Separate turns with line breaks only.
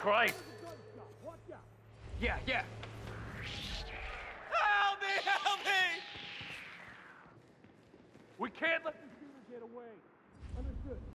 Christ!
Yeah.
Help me! Help me!
We can't let this shooter get away. Understood.